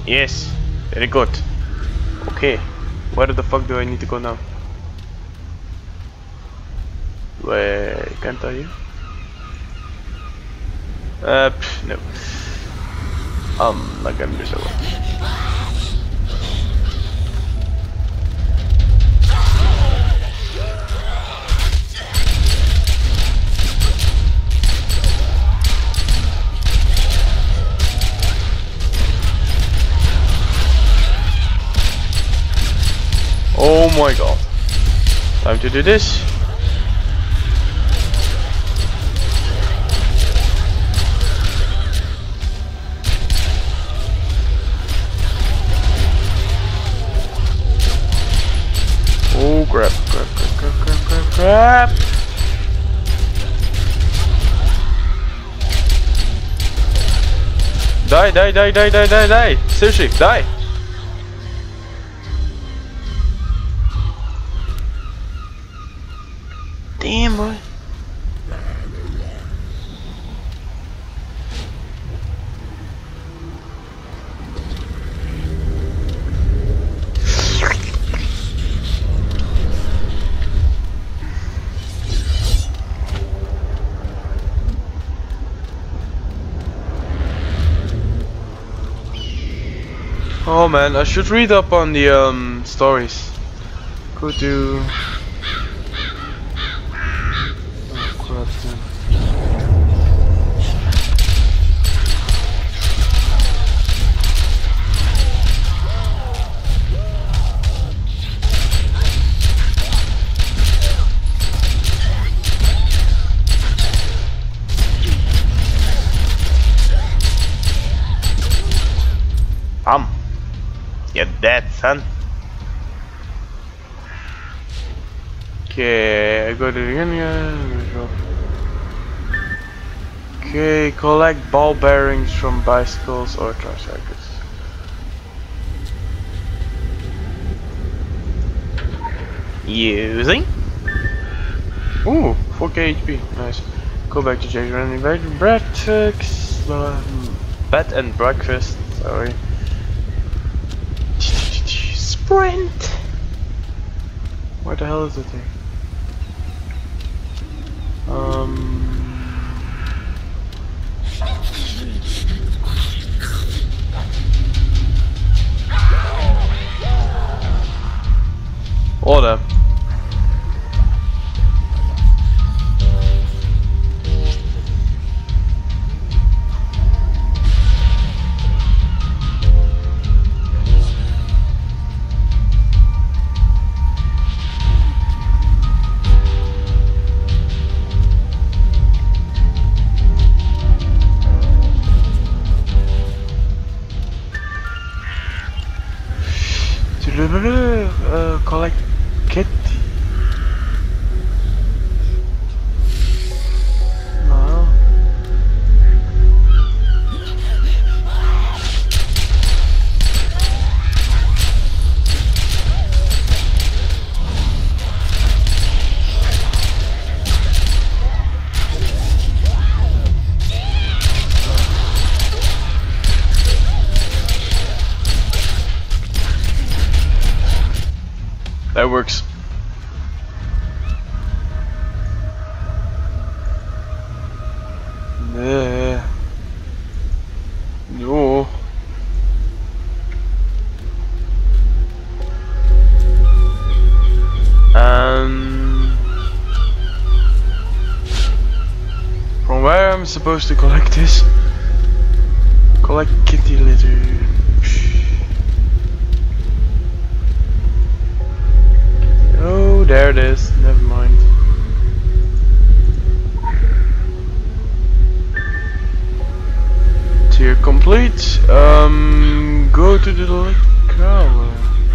Yes, very good. Okay, where the fuck do I need to go now? Wait, can't I? No. I'm not gonna do so well. Oh my god. Time to do this. Oh crap, crap. Die. Seriously, die. Damn, boy. Oh man, I should read up on the stories. Go to. Oh crap, man. You're dead, son. Okay, I go to the area. Okay, collect ball bearings from bicycles or tricycles. Using. Ooh, 4k HP. Nice. Go back to Jake's running back. Bed and breakfast. Sorry. Sprint. Where the hell is it here? Order. Collect kit. No. That works. No. From where I'm supposed to collect this? Collect kitty litter. Oh, there it is. Never mind. Tier complete. Go to the lake tower.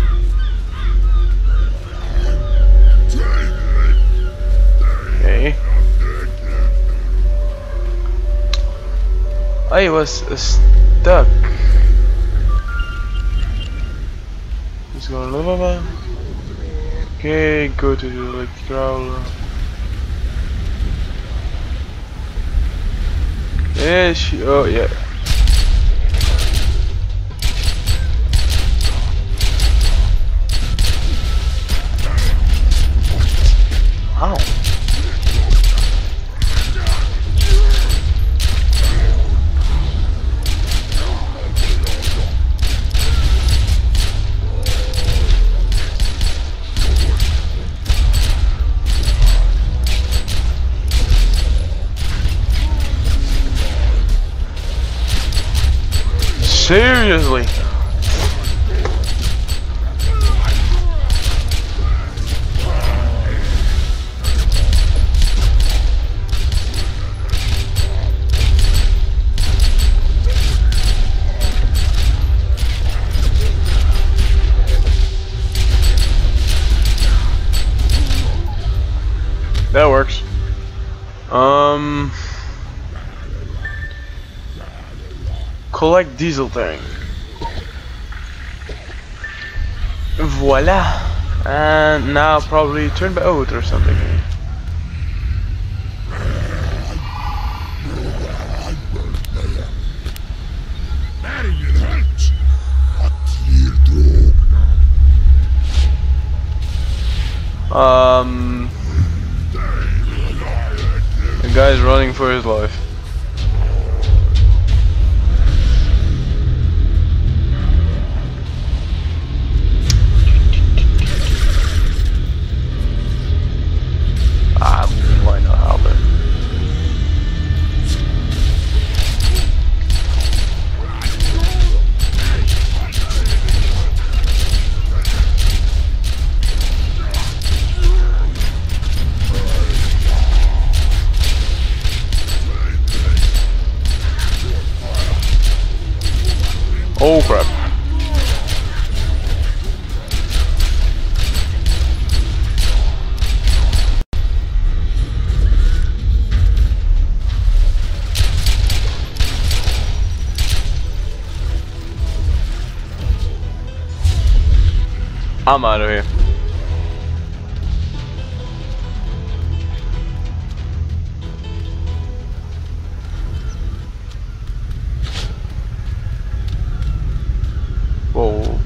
Okay. I was stuck. Let's go. Okay, go to the lake trawler. Yes, oh yeah. Seriously? That works. Collect diesel tank. Voila. And now probably turn by out or something. The guy's running for his life. Why not help him? Oh crap. I'm out of here. Whoa.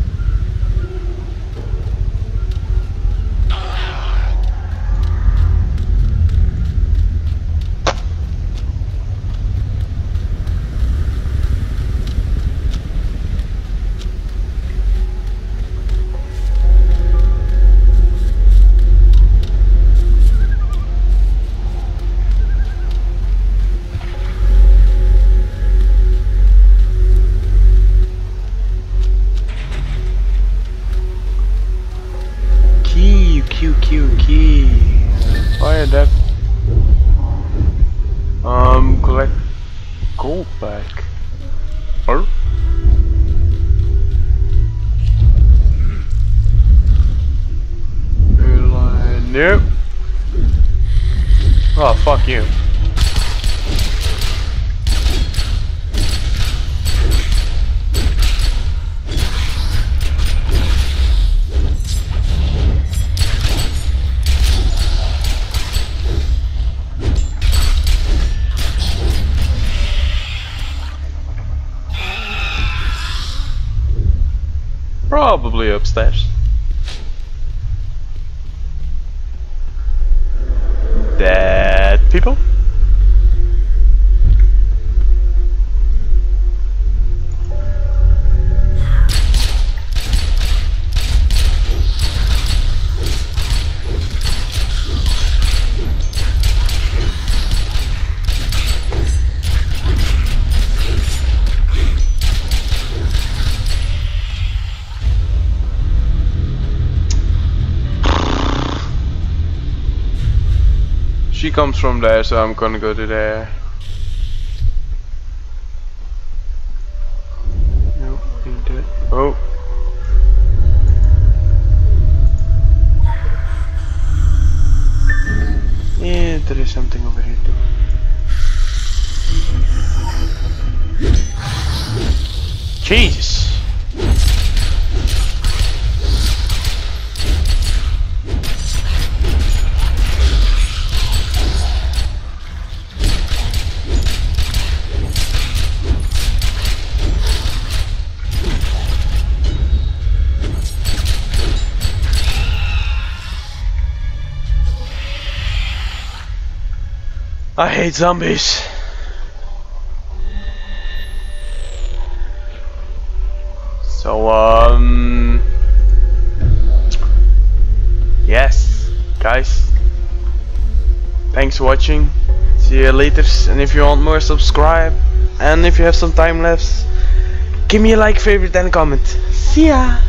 Key. Fire that. Collect gold back. Or? Nope. Oh, fuck you. Probably upstairs. Dead people? She comes from there, so I'm gonna go to there. Nope, ain't that. Oh. Yeah, there is something over here too. Jesus! I hate zombies. So, yes, guys. Thanks for watching. See you later. And if you want more, subscribe. And if you have some time left, Give me a like, favorite and comment. See ya!